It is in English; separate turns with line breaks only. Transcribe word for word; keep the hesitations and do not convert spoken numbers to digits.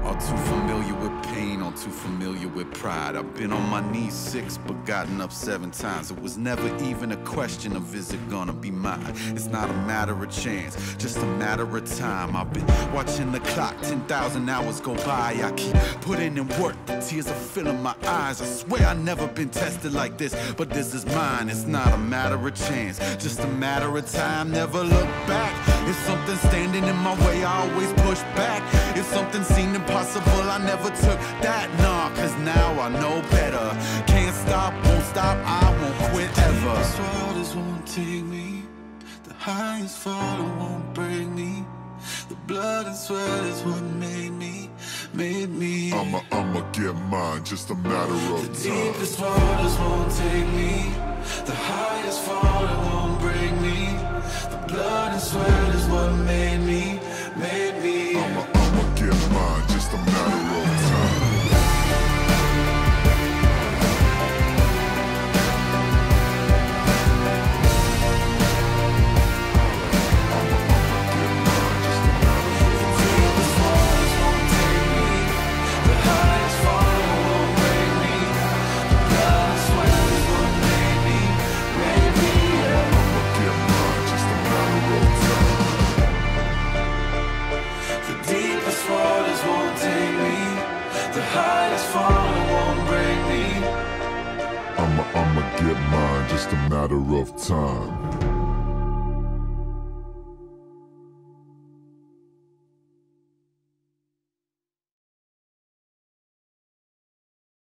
All too familiar with pain, all too familiar with pride. I've been on my knees six, but gotten up seven times. It was never even a question of is it gonna be mine. It's not a matter of chance, just a matter of time. I've been watching the clock, ten thousand hours go by. I keep putting in work, the tears are filling my eyes. I swear I've never been tested like this, but this is mine. It's not a matter of chance, just a matter of time. Never look back. If something's standing in my way, I always push back. If something seemed impossible, I never took that. Nah, cause now I know better. Can't stop, won't stop, I won't quit ever.
The deepest waters won't take me. The highest fall won't break me. The blood and sweat is what made me, made me.
I'ma, I'ma get mine, just a matter of time.
The deepest waters won't take me. The highest fall won't break me. The blood and sweat is what made me, made me.
I'ma, I'ma get mine, just a matter of time. I'ma, I'ma get mine, just a matter of time.